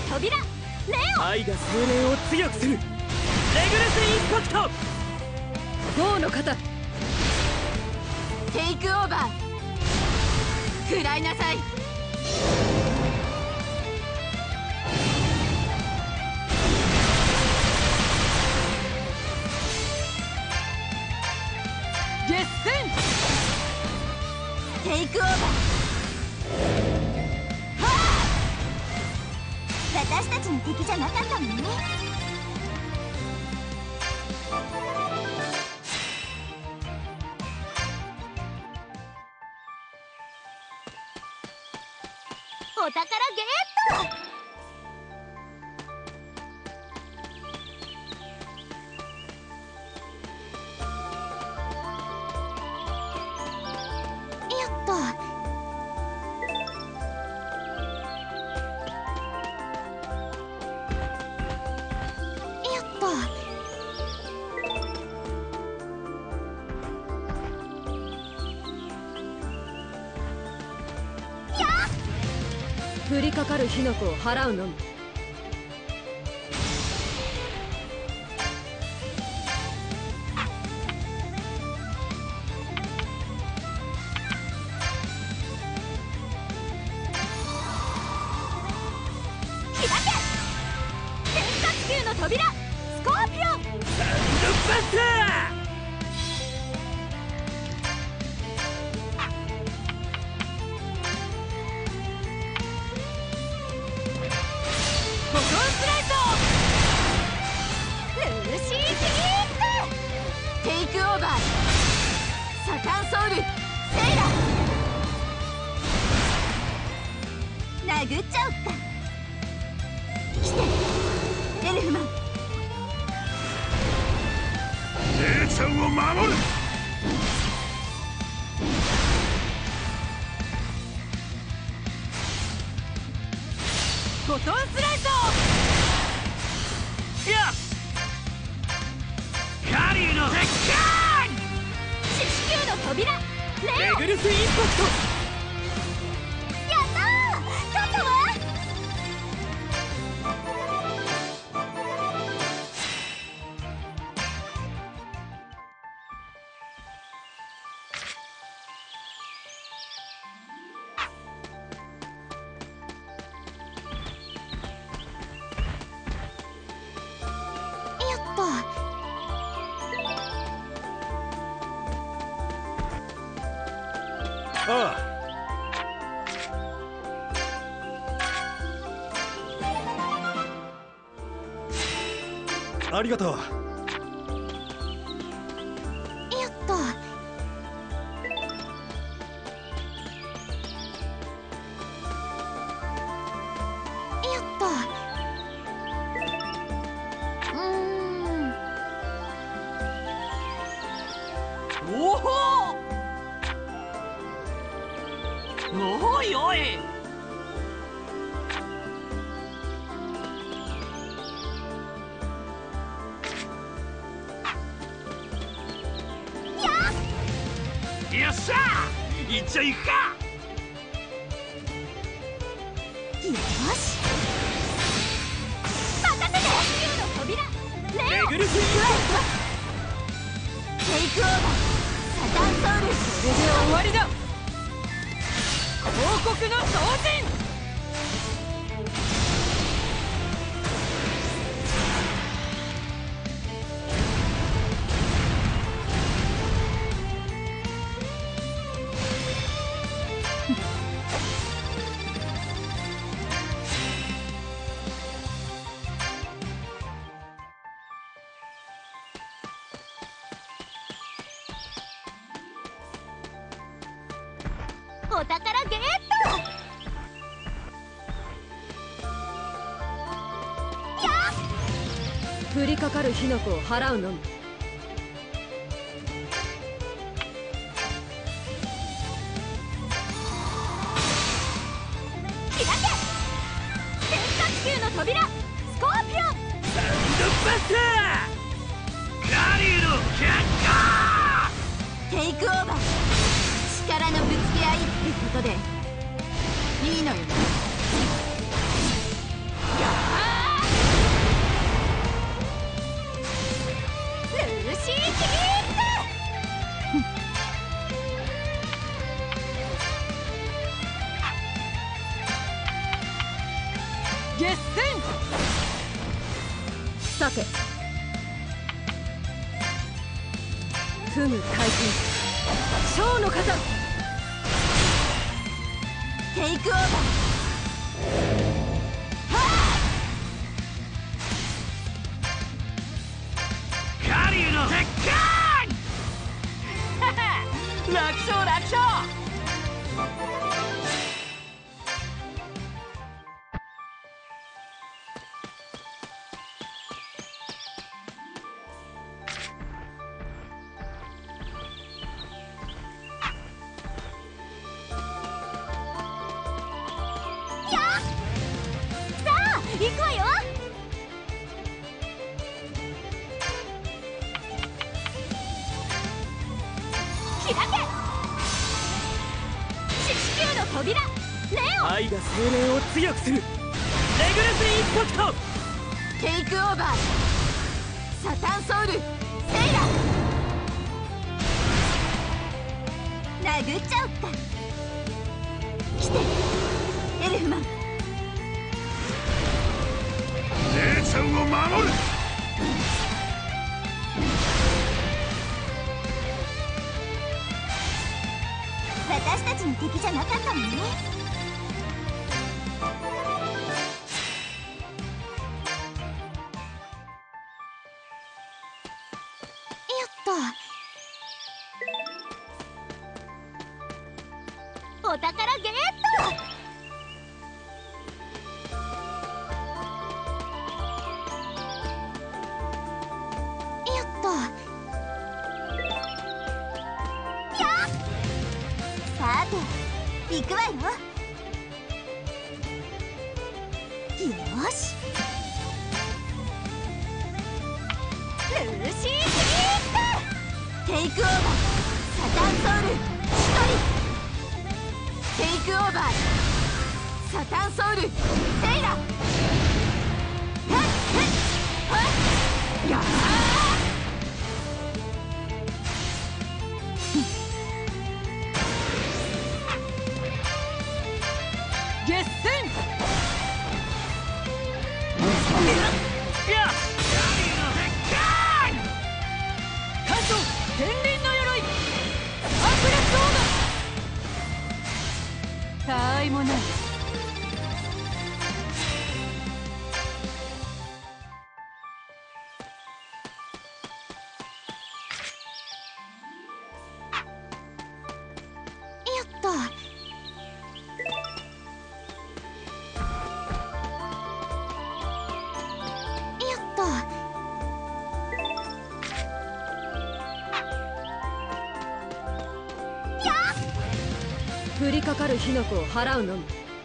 扉レオ。 愛が精霊を強くする。レグルスインパクト。ゴーの肩。 テイクオーバー。食らいなさい。レッスン。テイクオーバー。はあ、私たちの敵じゃなかったのね。お宝ゲット。 降りかかる火の粉を払うのみ。 開け。天下地球の扉スコーピオン。サンドバスター。テイクオーバー。サタンソウルセイラー。殴っちゃおっか。来てエルフマン。 姉ちゃんを守る。 フォトンスライド。 よし。カリューの鉄拳。 四死球の扉レオ。 レグルスインパクト。 やったー。勝ったわ。やった。 ああ。ありがとう。 やった。やった。おお。おいおい。 よっしゃー。いっちゃいくか。 よし。任せて。地球の扉レオ。 レグルスインテイクオーバー。サタンソウル。 これで終わりだ。王国の同人。 お宝ゲット。 降りかかる火の粉を払うのみ。 開け。天下地球の扉スコーピオン。 サンドバスター。カリューの脚テイクオーバー。力のぶつけ合いってことでいいのよね。やっ決戦。さてフム回転小の風テイクオーバー。 ガリューの鉄拳。 楽勝楽勝。 行くわよ。開け四球の扉レオン。 愛が青年を強くするレグレスインパクト。 テイクオーバー。サタンソウルセイラ殴っちゃおっか。来てエルフマン。 姉ちゃんを守る。 私たちの敵じゃなかったのね。よっと。お宝ゲット。さて行くわよ。よしルーシー・スリープ。テイクオーバー。サタンソウルテイクオーバー。サタンソウルセイラ。や決戦。 やガリューの鉄拳。 艦長天輪の鎧爆裂オーバー。たあいもない。 よっと。 降りかかる火の粉を払うのみ。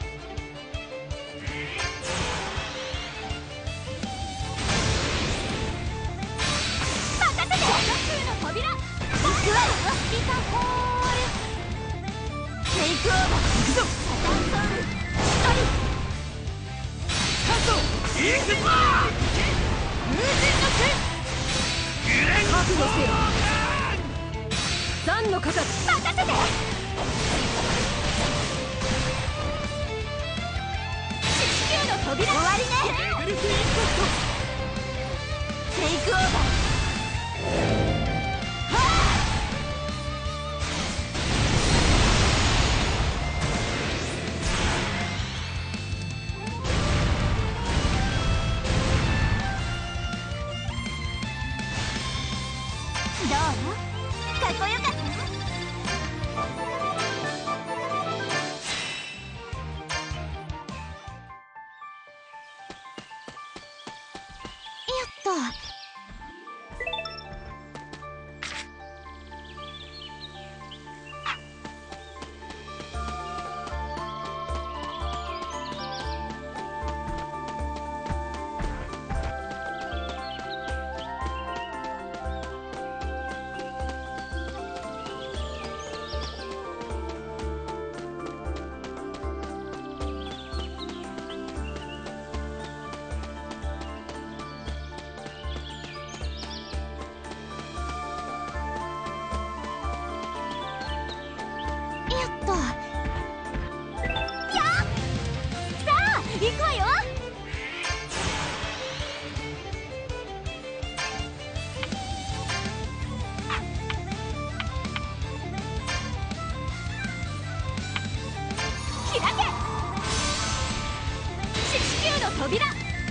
任せて。宇宙の扉行くわよ。リカホールテイクオーバー。行くぞ。サタンソウル艦長行くぞ。 無人の手覚悟せよ。残の形任せて。扉終わりね。 レグルスインパクトテイクオーバー。どう？かっこよかった？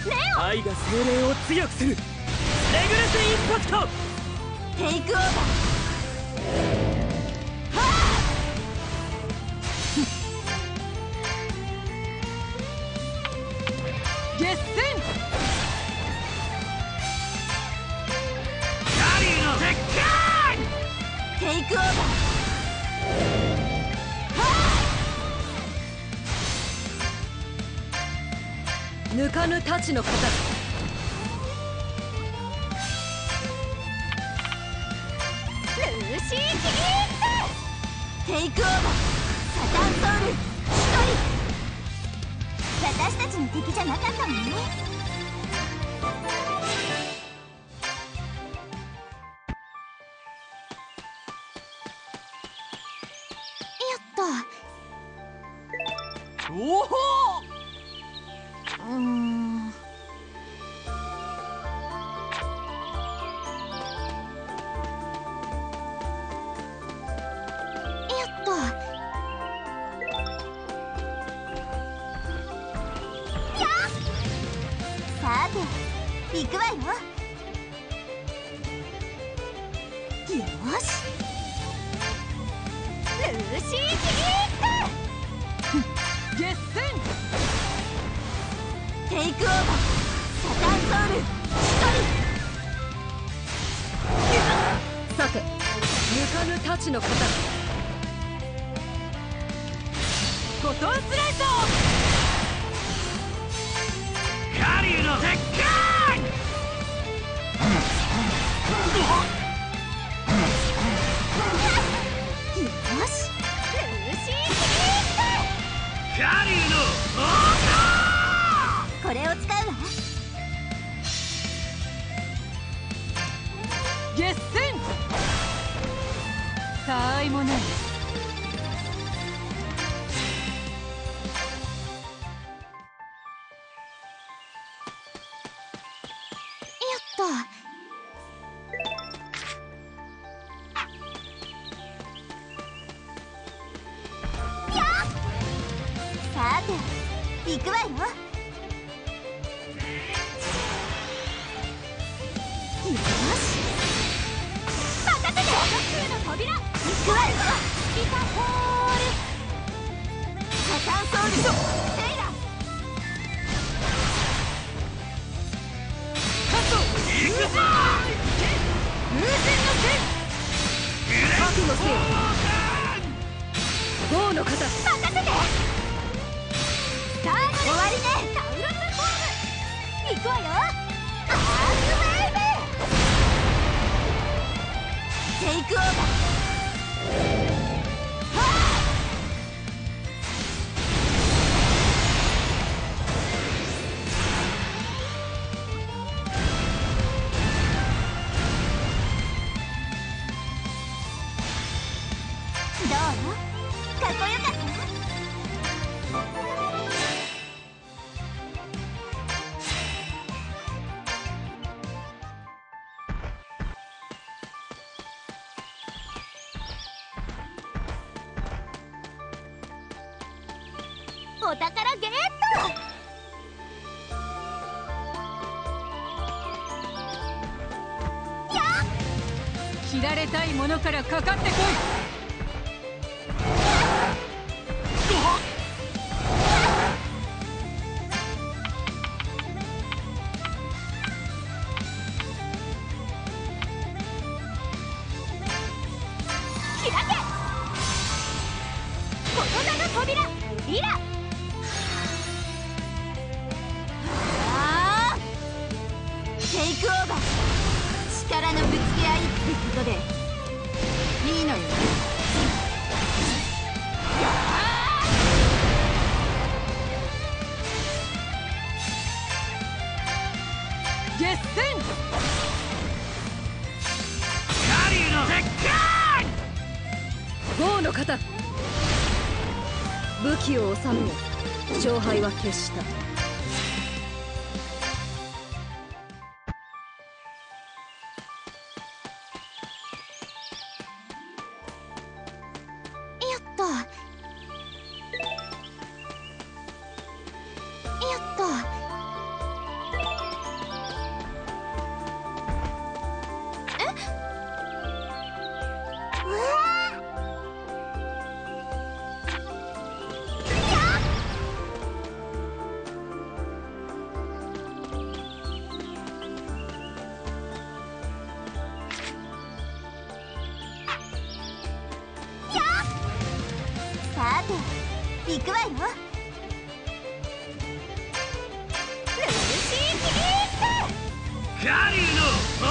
愛が精霊を強くする。レグレスインパクト。 テイクオーバー。 ゲッセン。 ガリーの鉄拳。 テイクオーバー。 抜かぬ太刀の型。 ルーシーキリーッテイクオーバー。サタンソウル一人。私たちの敵じゃなかったもんね。 おお。 さて行くわよ。よし。ルーシーキリーッゲッセン。 テイクオーバー。サタンソウル一人。 さて抜かぬ太刀の型。フォトンスライド。 ガリーの鉄拳。 よし。ルーシーキリーガリーのッこれを使うわ。 ゲッセン。たわいもない。 さて行くわよ。よし。任せて。宇宙の扉。行くわよ。リタホール。サタンソウルセイラ。 カット。 行くぞ。 風船の剣。覚悟せよ。豪の型。 任せて。終わりね。タウロスフォーム。行くわよ。アースウェーブ。テイクオーバー。どう？かっこよかった？お宝ゲット。 切られたいものからかかってこい。 開け。この名の扉。リラ。テイクオーバー。力のぶつけ合いってことでいいのよね。 ゲッセン。 ガリーの鉄拳。 豪の型。武器を収めよ。勝敗は決した。 さて行くわよ。ルーシーキリーガリューの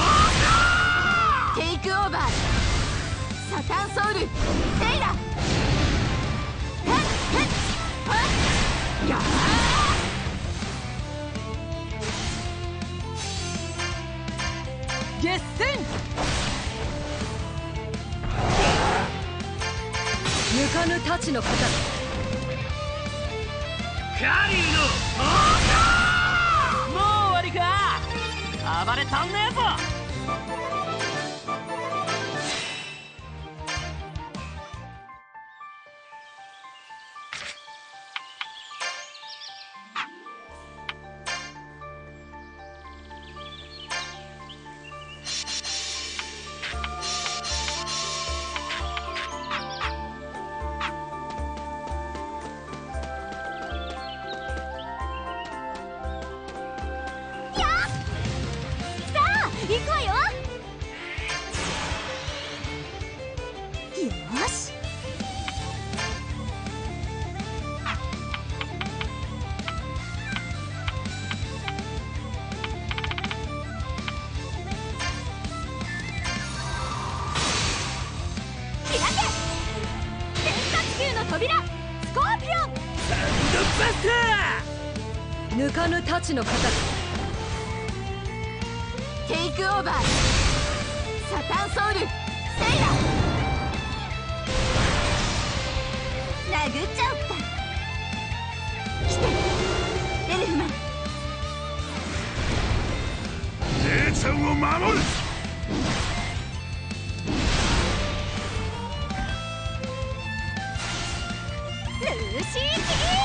テイクオーバー。サタンソウルセイラ。や決戦。抜かぬ太刀の刀。 ガリューのもう終わりか。暴れたんねえぞ。 行くわよ。よし。開け。天下地球の扉スコーピオン。 サウンドバスタ抜かぬ太刀の刀。 テイクオーバー。サタンソウルセイラ。殴っちゃおっか。来てエルフマン。 姉ちゃんを守る。 ルーシーキリー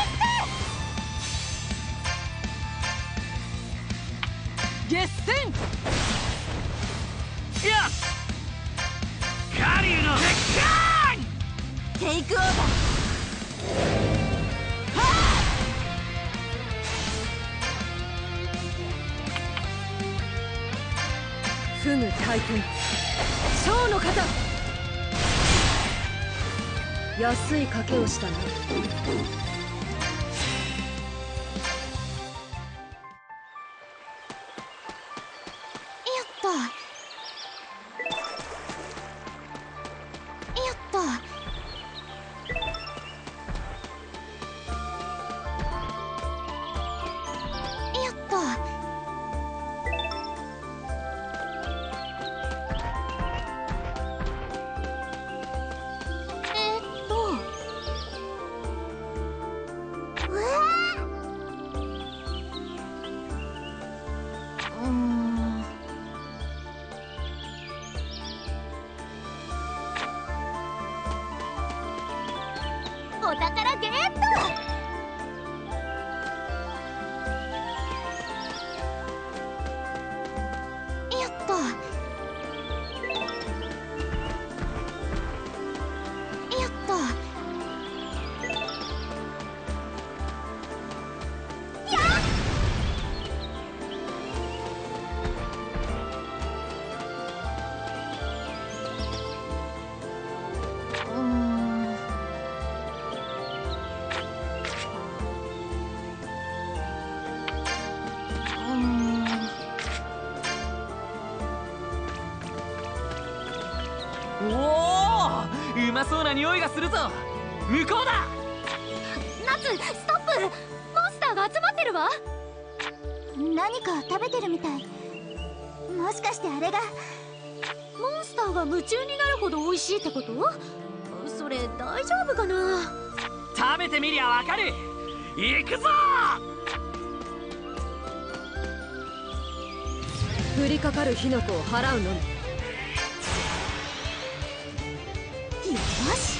決戦。 よし。ガリューのテイクオーバー。 フグ大天小の型。安い賭けをしたな。 お宝ゲット。よっと。よっと。やっ。 おお、うまそうな匂いがするぞ。向こうだ。 ナツ、ストップ。モンスターが集まってるわ。何か食べてるみたい。もしかしてあれがモンスターが夢中になるほど美味しいってこと？それ大丈夫かな。 食べてみりゃわかる。行くぞ。降りかかる火の粉を払うのみ。 よし。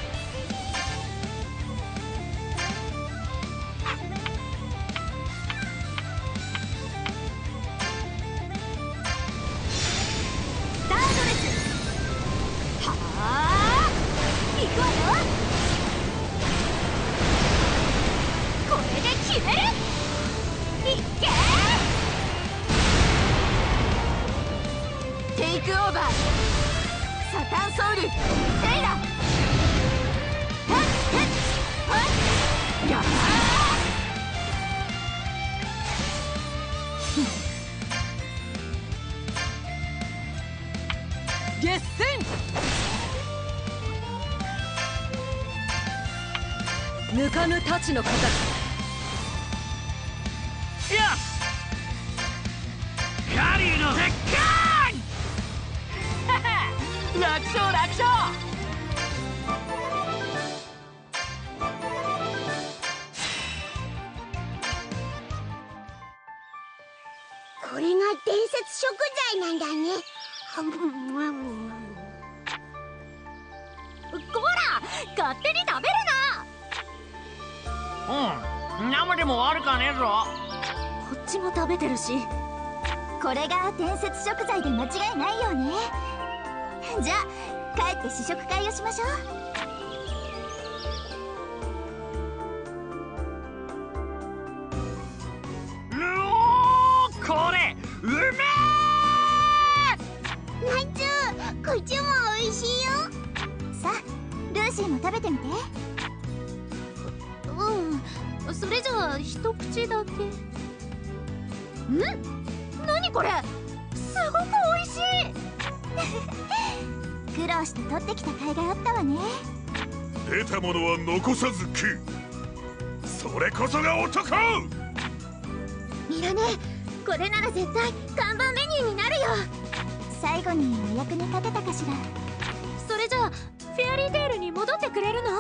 スタートです。はあ、行くわよ。これで決める。いっけー。テイクオーバー。サタンソウルセイラ。 やっ決戦。抜かぬ太刀の形。 よし、カリーの絶楽勝楽勝。 これが伝説食材なんだね。こら、勝手に食べる生でも悪かねえぞ。 な。こっちも食べてるし、これが伝説食材で間違いないよね。じゃあ帰って試食会をしましょう。 これうめえ。 ナイツ、こっちも美味しいよ。さあ、ルーシーも食べてみて。それじゃあ一口だけ。何これ、すごく美味しい。苦労して取ってきた甲斐があったわね。 出たものは残さず食う、それこそが男。 ミラネ、これなら絶対看板メニューになるよ。最後にお役に立てたかしら。それじゃあフェアリーテイルに戻ってくれるの？も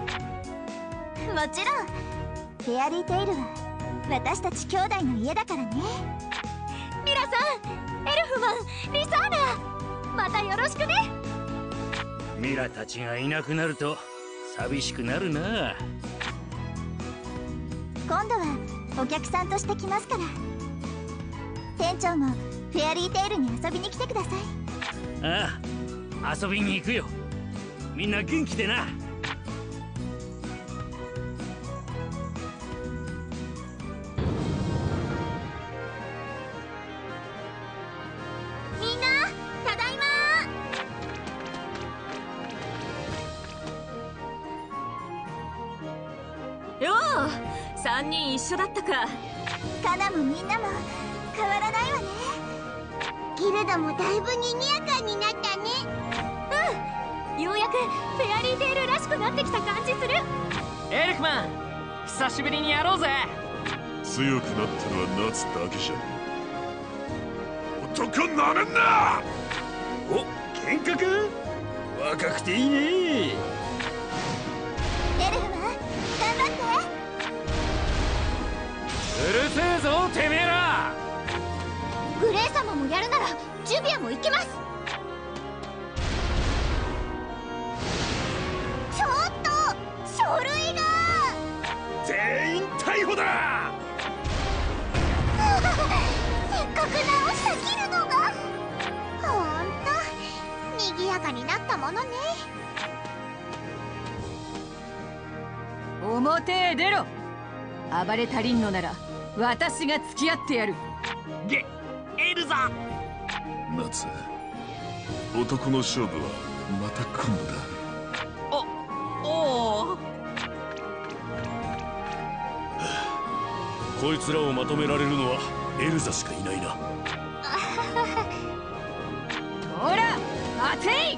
ちろん。フェアリーテイルは私たち兄弟の家だからね。ミラさん、エルフマン、リサーナ、またよろしくね。 ミラたちがいなくなると寂しくなるな。 今度はお客さんとして来ますから。店長もフェアリーテイルに遊びに来てください。 ああ、遊びに行くよ。みんな元気でな。 みんな、ただいま。 よう、3人一緒だったか。 カナもみんなも変わらないわね。ギルドもだいぶ賑やかになったね。ようやくフェアリーテイルらしくなってきた感じする。 エルフマン、久しぶりにやろうぜ。 強くなったのは夏だけじゃねえ。男なめんな。 お、喧嘩か。若くていいね。 エルフマン、頑張って。 うるせえぞてめえら。 グレイ様もやるならジュビアも行きます。ちょっと書類が。 全員逮捕だ。 せっかく直したギルドが。ほんと賑やかになったものね。 表へ出ろ。暴れ足りんのなら私が付き合ってやる。 エルザ。 夏、男の勝負はまた今度だ。 おお。 こいつらをまとめられるのはエルザしかいないな。 ほら、待てい。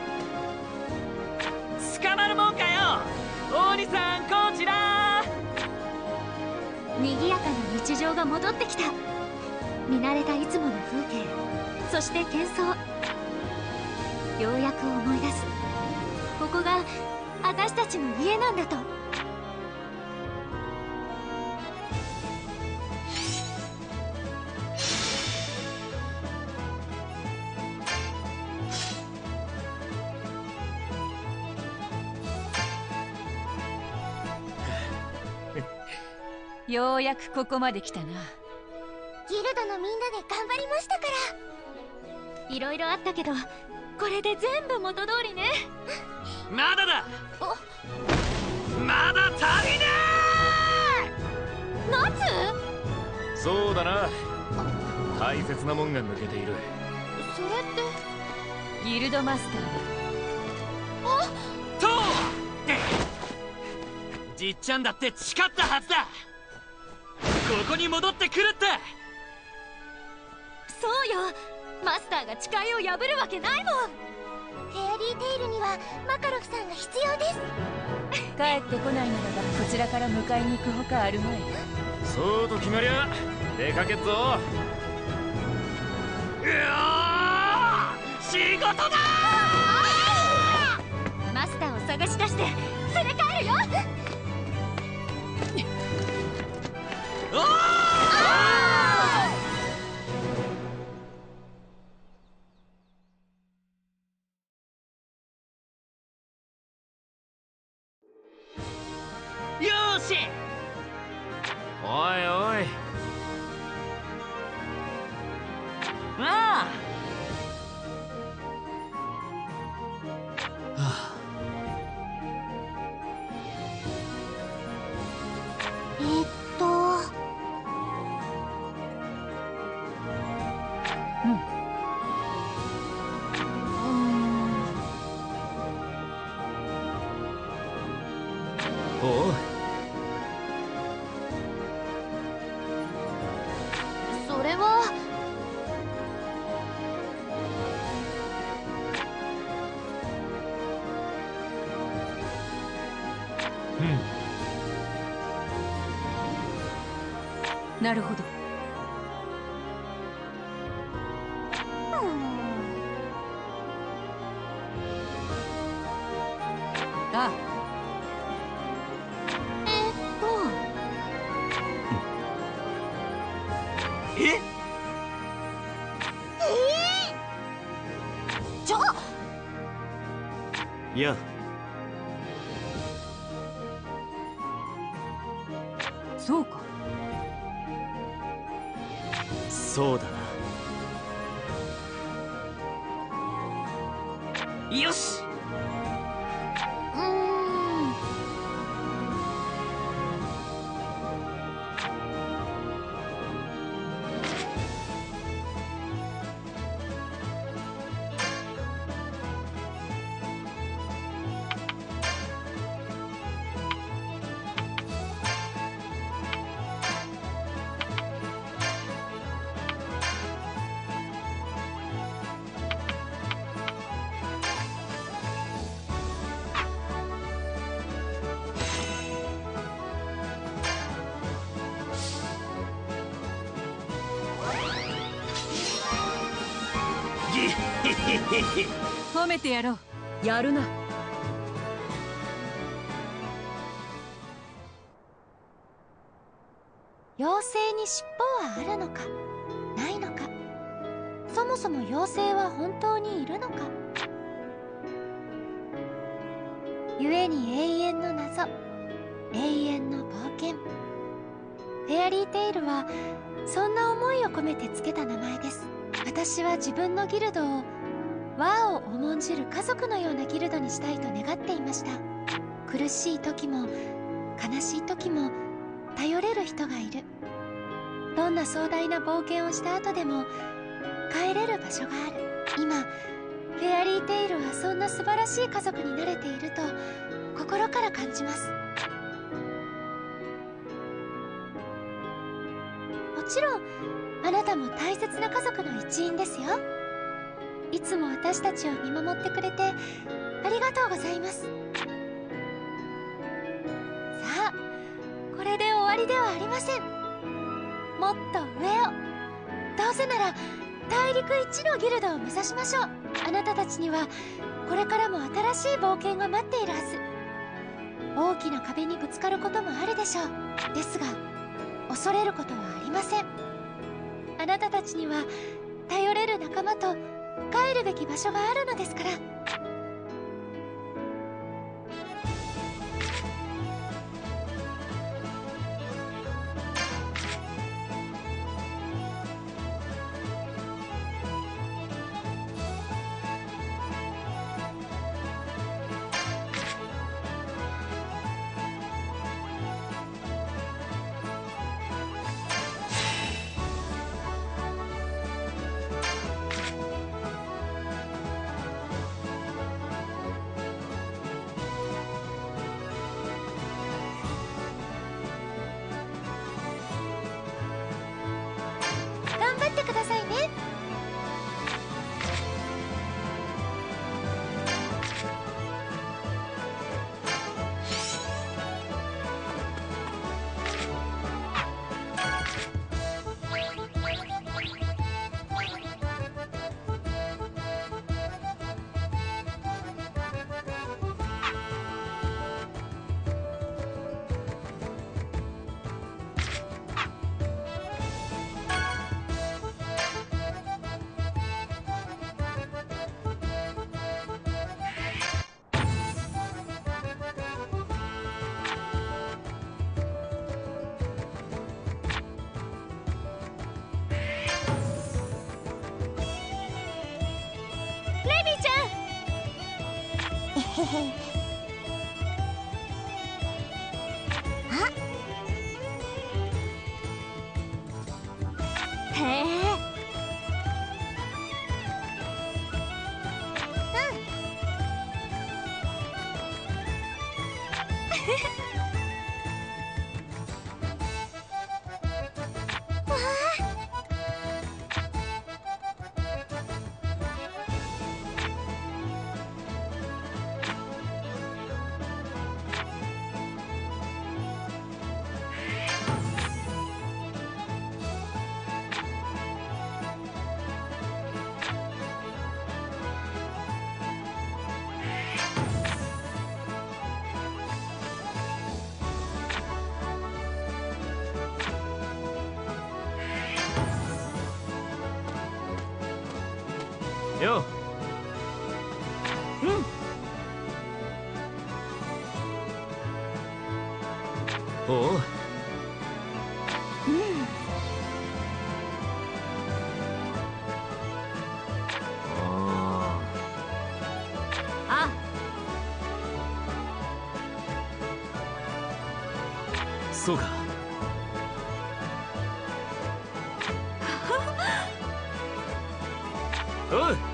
捕まるもんかよ。大兄さん、こちら。 賑やかな日常が戻ってきた。見慣れたいつもの風景、そして喧騒。ようやく思い出す、ここが私たちの家なんだと。 ようやくここまで来たな。 ギルドのみんなで頑張りましたから。いろいろあったけど、これで全部元通りね。 まだだ。まだ足りねナツ？ そうだな、大切なもんが抜けている。 それって。 ギルドマスターだ。 と。 じっちゃんだって誓ったはずだ。ここに戻ってくるって。 そうよ、マスターが誓いを破るわけないもん。フェアリーテイルにはマカロフさんが必要です。 帰ってこないならばこちらから迎えに行くほかあるまい。 そうと決まりゃ出かけっぞ。うわー、仕事だー。マスターを探し出して連れ帰るよ。 おーよーし。おいおい。ああ。はあ。おう。 それはなるほど。ああ。 え？ じゃあいや、 そうか。 そうだな。よし。 褒めてやろう。やるな。 妖精に尻尾はあるのかないのか、そもそも妖精は本当にいるのか。故に永遠の謎、永遠の冒険。フェアリーテイルはそんな思いを込めてつけた名前です。私は自分のギルドを和を重んじる家族のようなギルドにしたいと願っていました。苦しい時も悲しい時も頼れる人がいる。どんな壮大な冒険をした後でも帰れる場所がある。今フェアリーテイルはそんな素晴らしい家族になれていると心から感じます。もちろんあなたも大切な家族の一員ですよ。いつも私たちを見守ってくれてありがとうございます。さあ、これで終わりではありません。もっと上を、どうせなら大陸一のギルドを目指しましょう。あなたたちにはこれからも新しい冒険が待っているはず。大きな壁にぶつかることもあるでしょう。ですが恐れることはありません。あなたたちには頼れる仲間と帰るべき場所があるのですから。 へい。あ、へえ。 よう。うん。おう。 あ、 そうか。おう。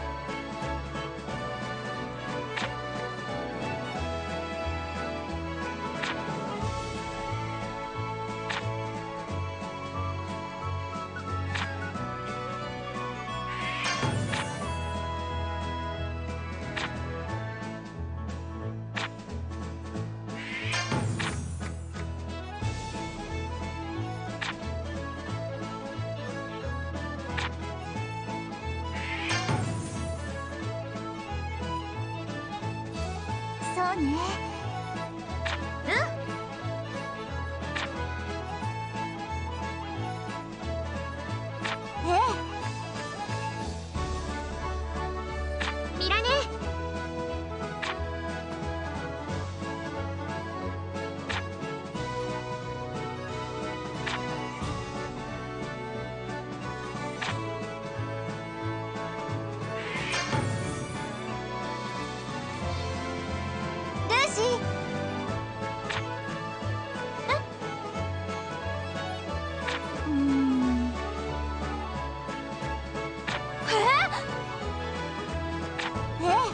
そうね。ええ。ミラネ。ルーシー。ええ。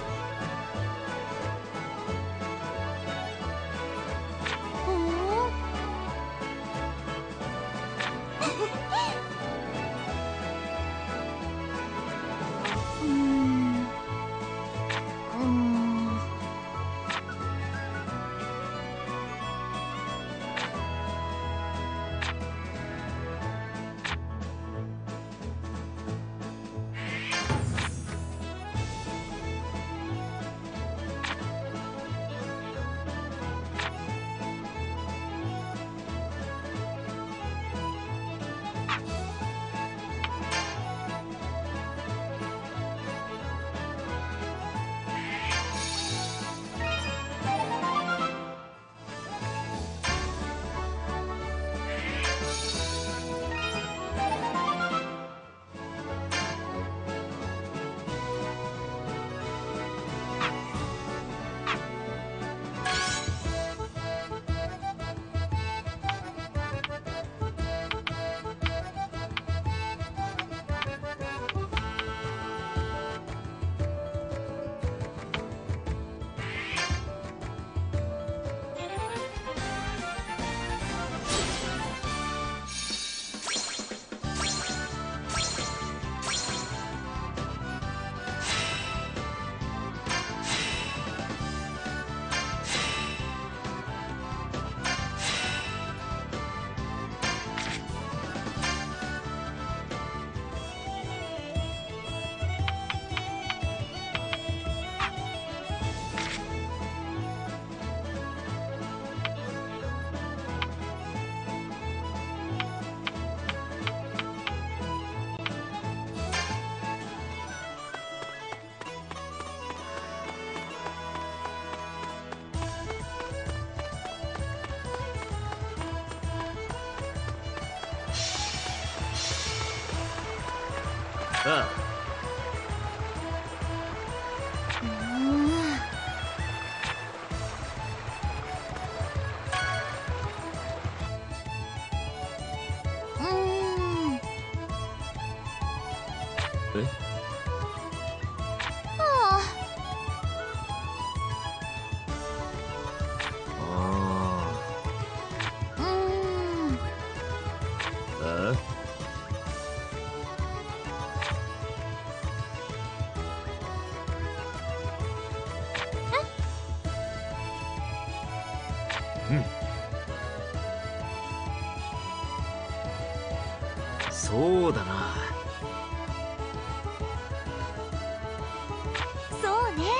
ほう。 ああ。 え？ あああ、 あ。うん。そうだな。 そうね。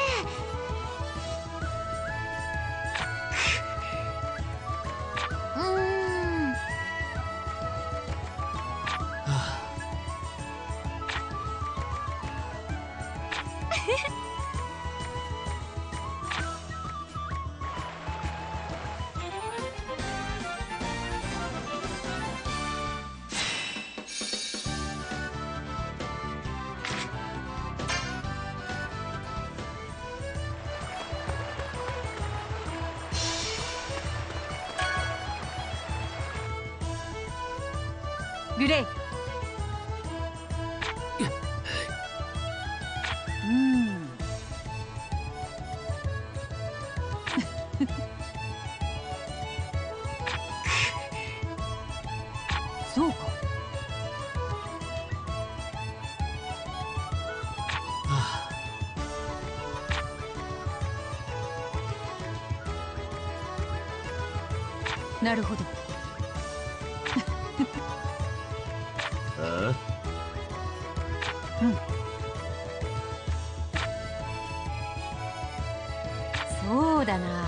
グレイ。そうか。なるほど。 あうん。そうだな。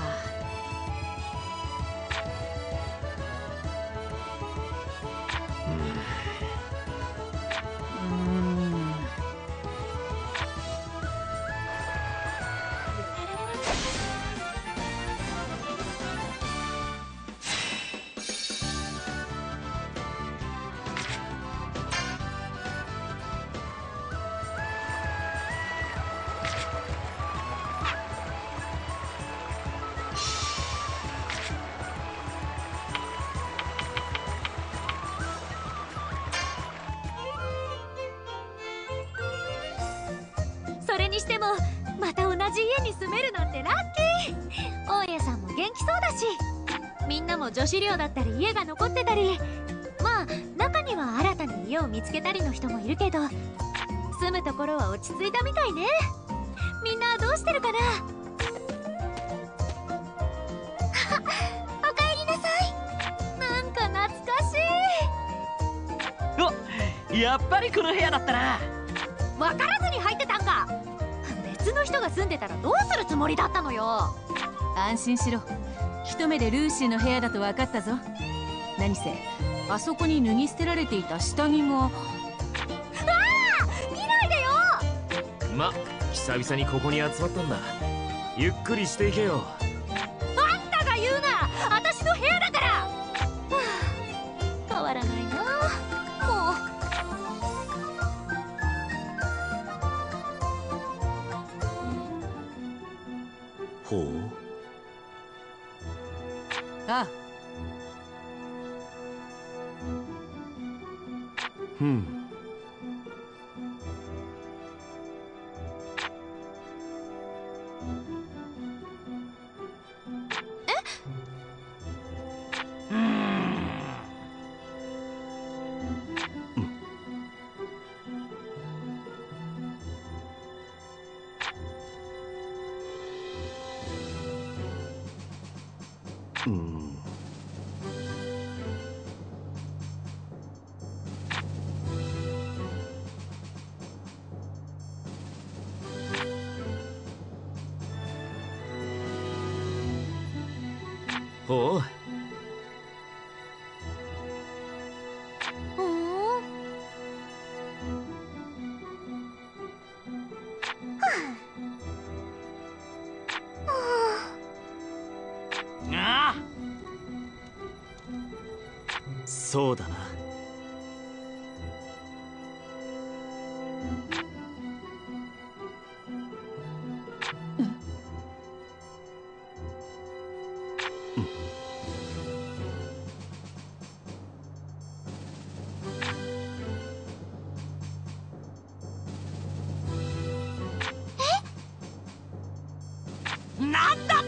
それにしてもまた同じ家に住めるなんてラッキー。大家さんも元気そうだし、みんなも女子寮だったり家が残ってたり、まあ中には新たに家を見つけたりの人もいるけど、住むところは落ち着いたみたいね。みんなどうしてるかな。おかえりなさい。なんか懐かしい。 お、やっぱりこの部屋だったな。 分からずに入ってたんか。別の人が住んでたらどうするつもりだったのよ。 安心しろ。一目でルーシーの部屋だと分かったぞ。何せあそこに脱ぎ捨てられていた下着が。 ああ、見ないでよ。 ま、久々にここに集まったんだ。ゆっくりしていけよ。 あんたが言うな。私の部屋だから。はあ、変わらないな。もう。 ほう。 ああ。 うん。ほう。ああ、そうだな。 なんだって。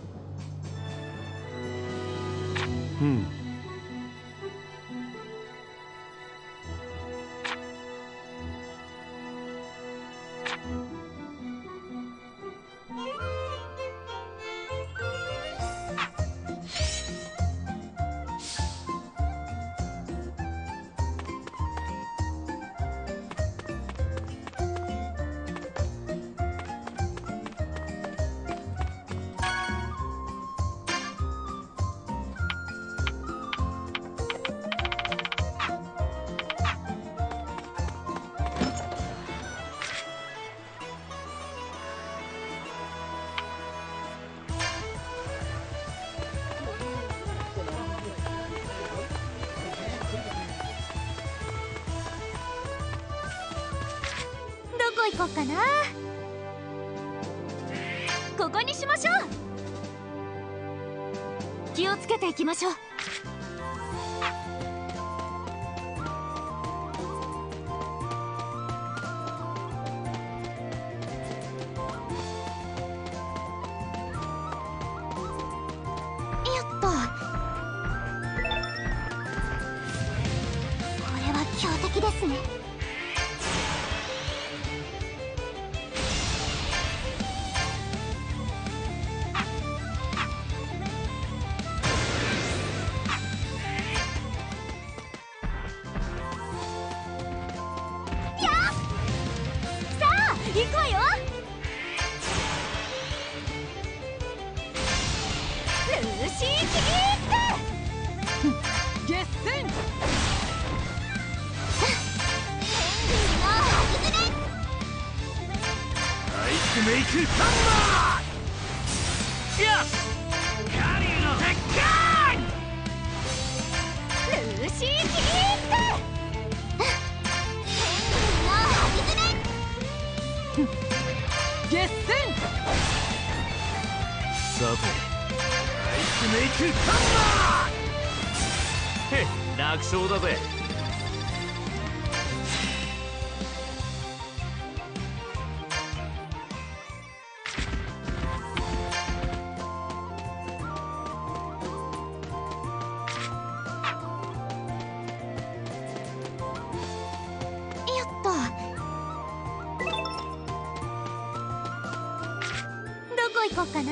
行こうかな。ここにしましょう。気をつけていきましょう。よっと。これは強敵ですね。行くわよ。ルーシーキースゲッセン。 アイスメイクハンマー。よし、カリーの鉄拳。 ルーシーキースゲッセン。 さて、アイスメイクハンマー。へっ、楽勝だぜ。 よっと。どこ行こうかな。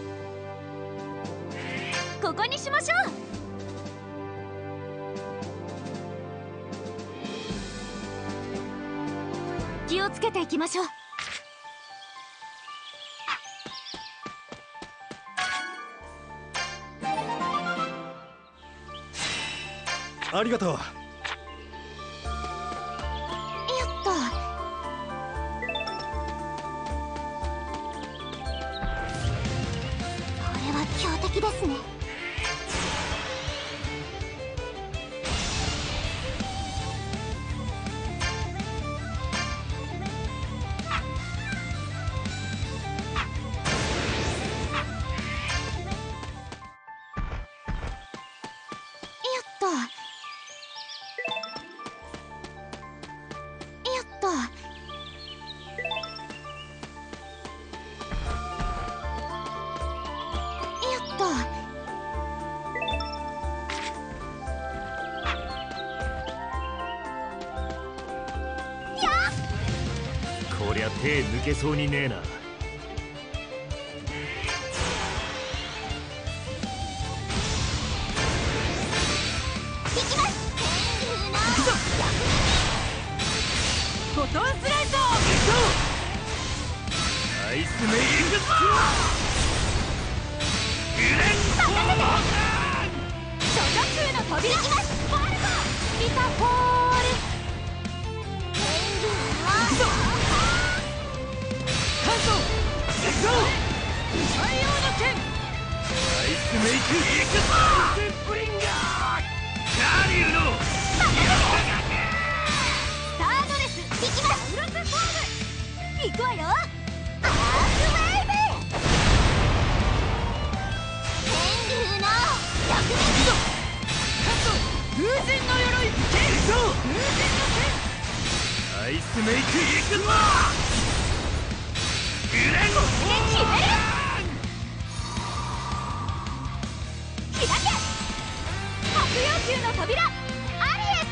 ここにしましょう。気をつけていきましょう。 ありがとう。 よっと。強敵ですね。よっと。よっと。 こりゃ手抜けそうにねえな。 ボトンスライド。 アイスメイクスロー。グレンソー初夏の扉。ファルコリタフォール。 カント太陽の剣。 アイスメイクエクスプリンガー。ガリューのスタードレス。行きます。ウルスフォーム。行くわよ。アースウェイブ。天竜の逆目。 カント風神の鎧。 行くぞ。 風神の剣。 アイスメイクエクスグレン決める。 宙の扉アリエ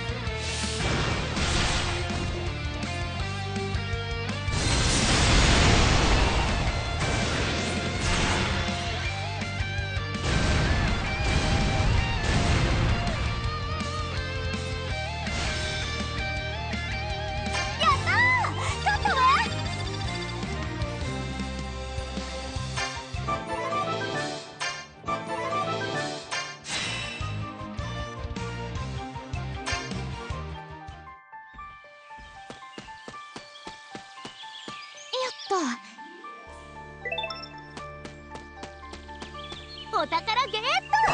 お宝ゲット。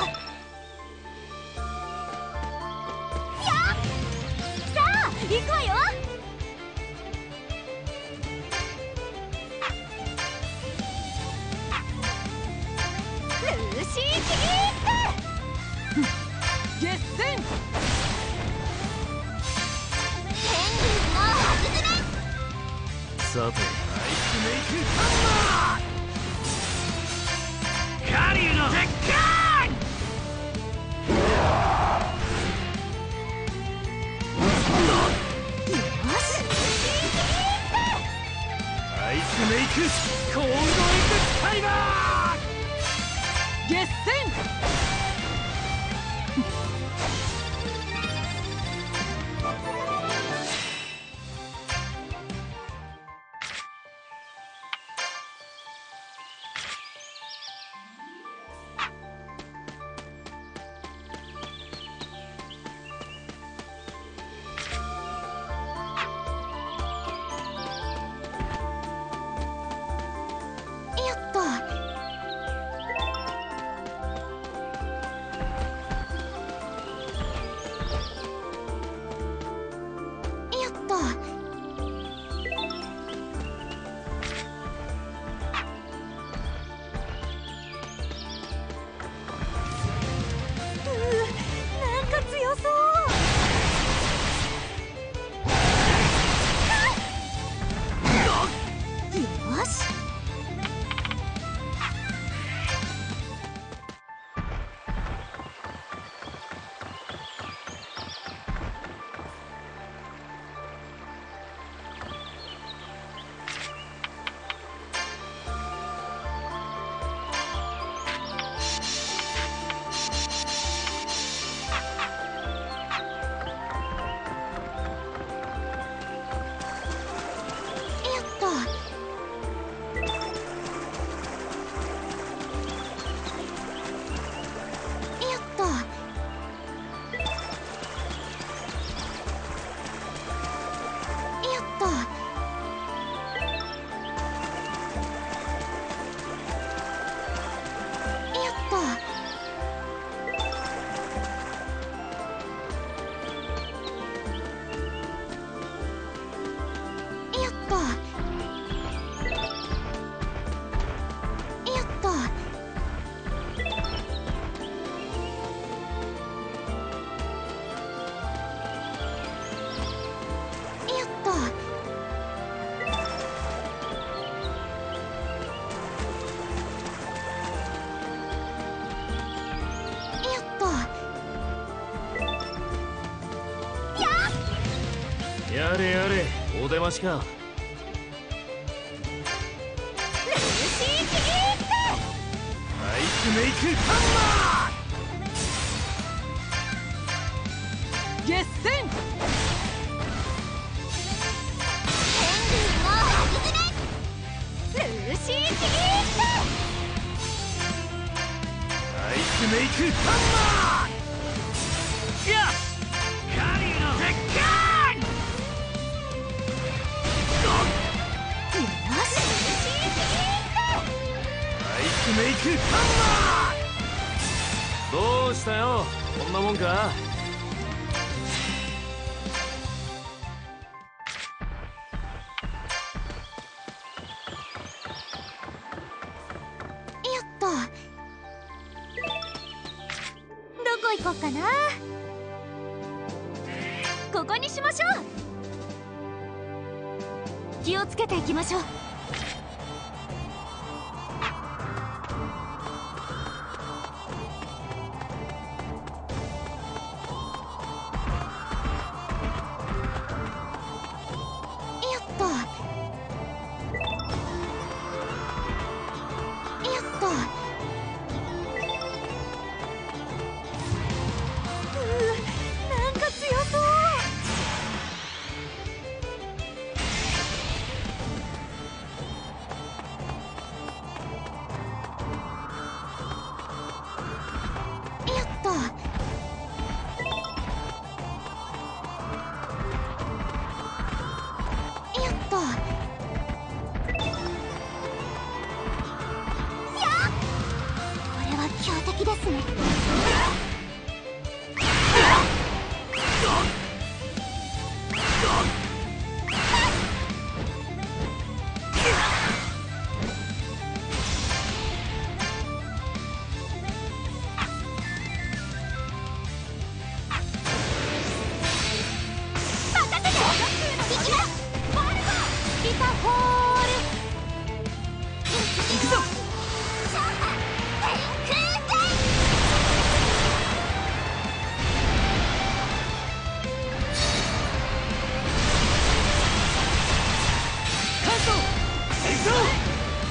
やっさあ行くわよ。ルーシーキーって決戦。 天竜のはずずね。 さてアイスメイクハンマーカリューの鉄拳。アイスメイクコールドエクスカリバー決戦。 やれやれお出ましか。 ルーシーキーってアイスメイクハンマー決戦。 天竜のはずずね。ルーシーキーってアイスメイクハンマーよしカリーの鉄拳。アイスメイクハンマー。どうしたよこんなもんか。 どこ行こうかな。ここにしましょう。気をつけていきましょう。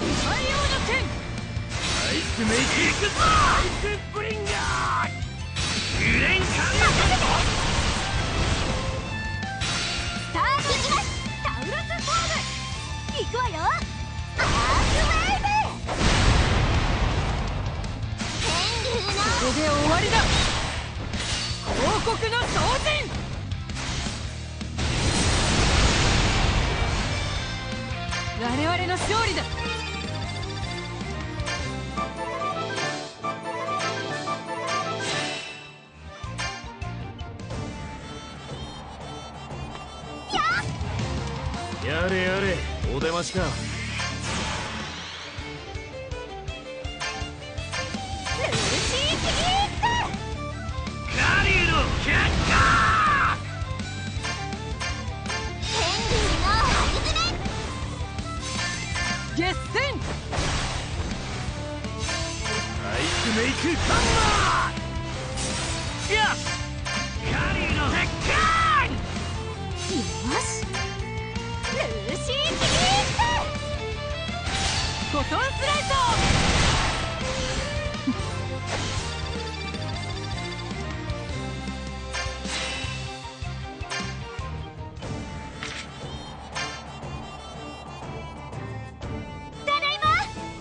太陽の剣。 アイスメイクアイスブリンガーグレンカンさあ行きます。タウロスフォーム行くわよ。アークウェーブ。天竜のこれで終わりだ。王国の同人。我々の勝利だ。 やれやれ、お出ましか。 ルーシーキリースカリューの却下。 天竜の針詰め。 決戦。 アイスメイクハンマー。やっカリューの鉄拳。 よしルーシーキリースフォトンスライト。 ただいま。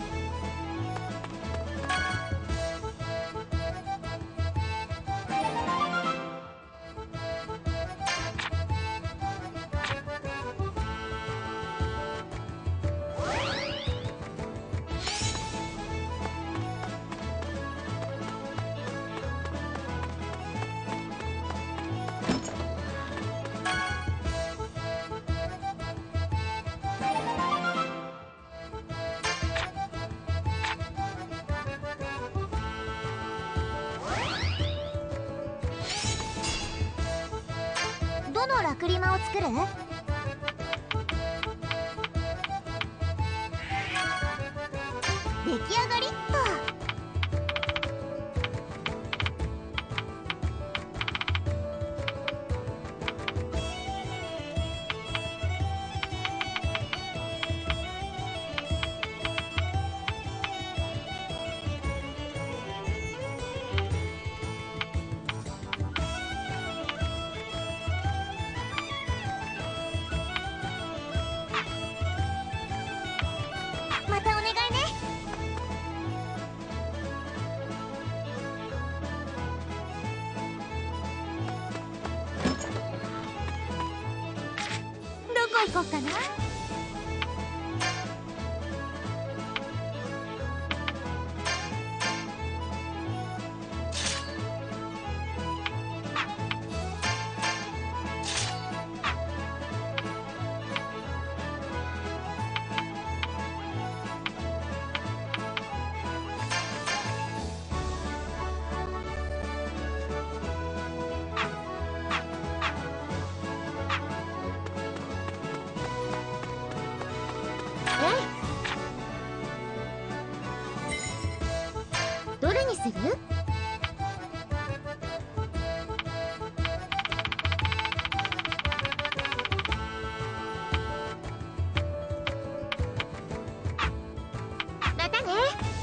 どのラクリマを作る？出来上がりっと。またお願いね。どこ行こうかな。どれにする？またね。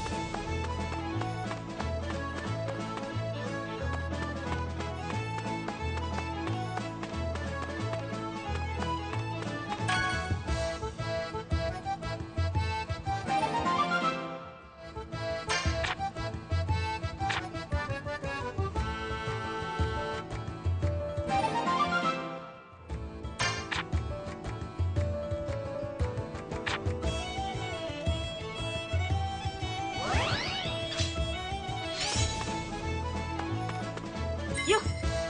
よっ。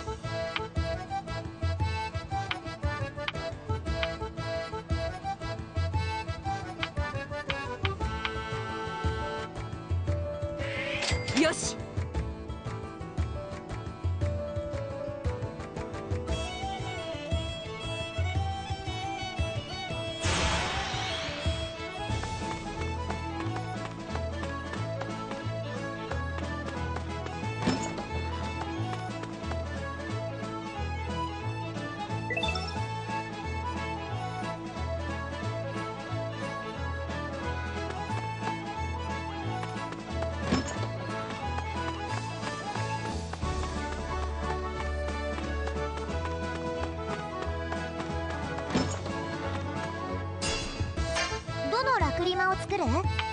よし。 作る？